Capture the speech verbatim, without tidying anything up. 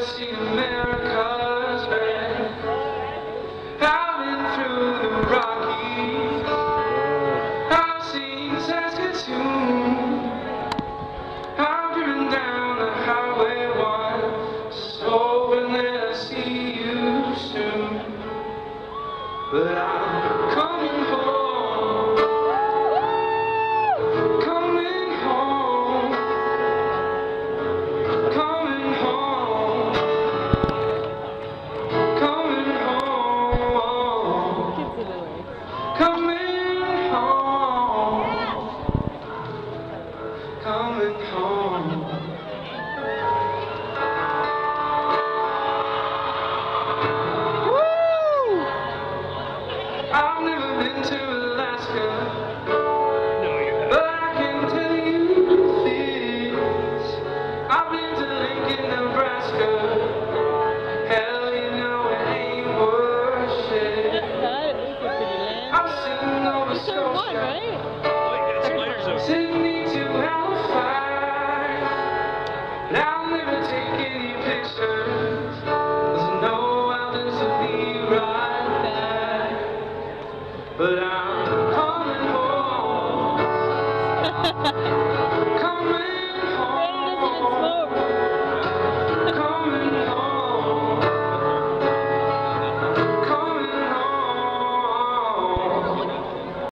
seen America's red. I've been through the Rockies. I've seen Saskatoon. I've driven down the Highway one, just hoping that I see you soon. But I'm coming home.